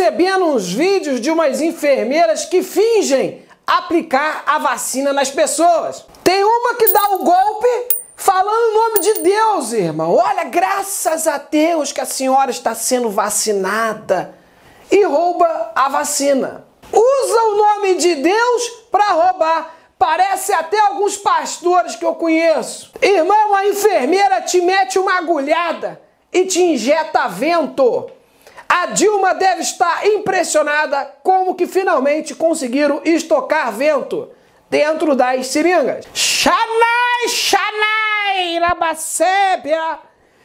recebendo uns vídeos de umas enfermeiras que fingem aplicar a vacina nas pessoas. Tem uma que dá o golpe falando em nome de Deus, irmão. Olha, graças a Deus que a senhora está sendo vacinada. E rouba a vacina. Usa o nome de Deus para roubar. Parece até alguns pastores que eu conheço. Irmão, a enfermeira te mete uma agulhada e te injeta vento. A Dilma deve estar impressionada como que finalmente conseguiram estocar vento dentro das seringas. Xanai, Xanai, Rabacébia,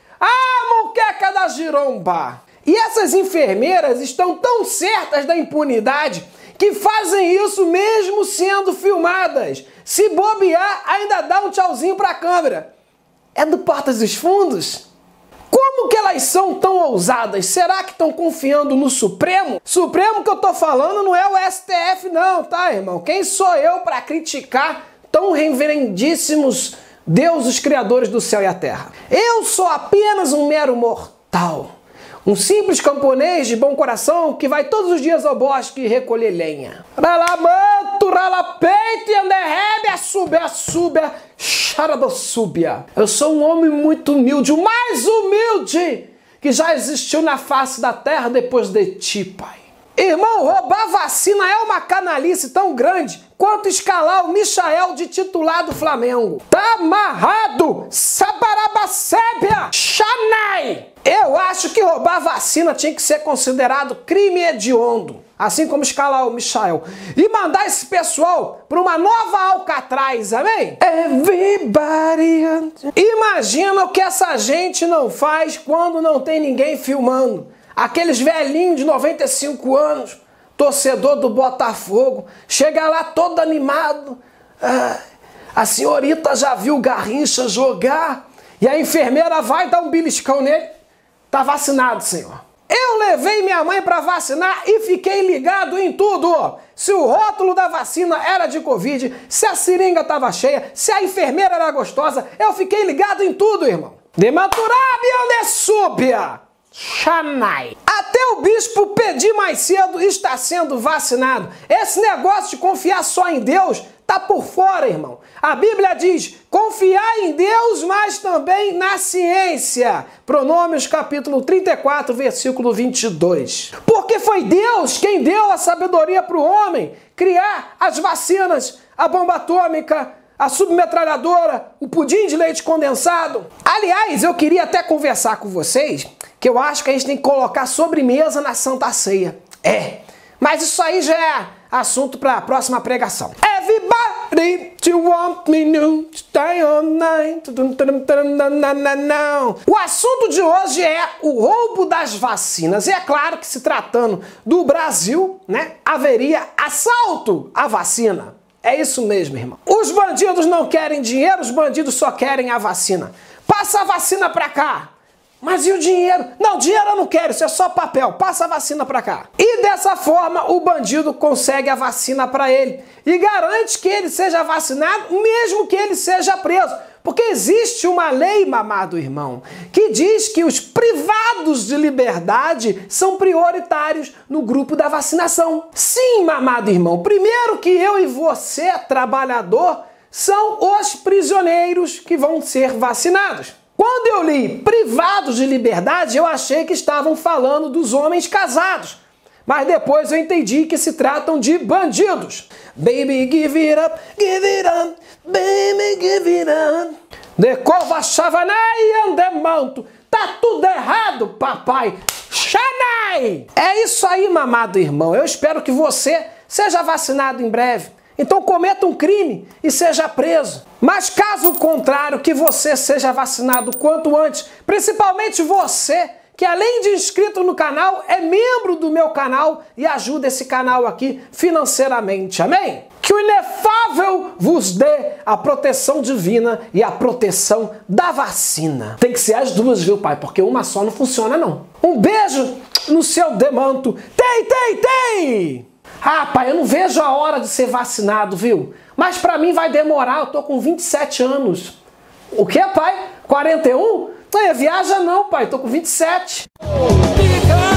a moqueca da giromba. E essas enfermeiras estão tão certas da impunidade que fazem isso mesmo sendo filmadas. Se bobear, ainda dá um tchauzinho pra câmera. É do Portas dos Fundos? Como que elas são tão ousadas? Será que estão confiando no Supremo? Supremo que eu tô falando não é o STF não, tá, irmão? Quem sou eu para criticar tão reverendíssimos deuses criadores do céu e a terra? Eu sou apenas um mero mortal. Um simples camponês de bom coração que vai todos os dias ao bosque recolher lenha. Ralamanto, ralapeito e anderrebe, súbia, xaradossúbia. Eu sou um homem muito humilde, o mais humilde que já existiu na face da terra depois de ti, pai. Irmão, roubar vacina é uma canalice tão grande quanto escalar o Michael de titular do Flamengo. Tá amarrado, sabarabacébia, xanai. Eu acho que roubar vacina tinha que ser considerado crime hediondo, assim como escalar o Michael. E mandar esse pessoal para uma nova Alcatraz, amém? Everybody. Imagina o que essa gente não faz quando não tem ninguém filmando. Aqueles velhinhos de 95 anos, torcedor do Botafogo, chega lá todo animado. A senhorita já viu o Garrincha jogar? E a enfermeira vai dar um beliscão nele. Tá vacinado, senhor. Eu levei minha mãe para vacinar e fiquei ligado em tudo. Se o rótulo da vacina era de Covid, se a seringa estava cheia, se a enfermeira era gostosa, eu fiquei ligado em tudo, irmão. Dematurabi andessúbia. Xanai. Até o bispo pedir mais cedo está sendo vacinado. Esse negócio de confiar só em Deus tá por fora, irmão. A Bíblia diz, confiar em Deus, mas também na ciência. Pronômios capítulo 34, versículo 22. Porque foi Deus quem deu a sabedoria para o homem criar as vacinas, a bomba atômica, a submetralhadora, o pudim de leite condensado. Aliás, eu queria até conversar com vocês que eu acho que a gente tem que colocar sobremesa na Santa Ceia. Mas isso aí já é assunto para a próxima pregação. Everybody, you want me to stay all night. O assunto de hoje é o roubo das vacinas. E é claro que se tratando do Brasil, né, haveria assalto à vacina. É isso mesmo, irmão. Os bandidos não querem dinheiro, os bandidos só querem a vacina. Passa a vacina pra cá. Mas e o dinheiro? Não, dinheiro eu não quero, isso é só papel. Passa a vacina pra cá. E dessa forma o bandido consegue a vacina pra ele e garante que ele seja vacinado mesmo que ele seja preso. Porque existe uma lei, mamado irmão, que diz que os privados de liberdade são prioritários no grupo da vacinação. Sim, mamado irmão, primeiro que eu e você, trabalhador, são os prisioneiros que vão ser vacinados. Quando eu li privados de liberdade, eu achei que estavam falando dos homens casados. Mas depois eu entendi que se tratam de bandidos. Baby, give it up, baby, give it up. Decova chavanai andemanto. Tá tudo errado, papai. Xanai! É isso aí, mamado irmão. Eu espero que você seja vacinado em breve. Então cometa um crime e seja preso. Mas caso contrário, que você seja vacinado quanto antes, principalmente você, que além de inscrito no canal, é membro do meu canal e ajuda esse canal aqui financeiramente. Amém? Que o inefável vos dê a proteção divina e a proteção da vacina. Tem que ser as duas, viu, pai? Porque uma só não funciona, não. Um beijo no seu demanto. Tem! Ah, pai, eu não vejo a hora de ser vacinado, viu? Mas pra mim vai demorar, eu tô com 27 anos. O que, pai? 41? Não, viaja não, pai, tô com 27.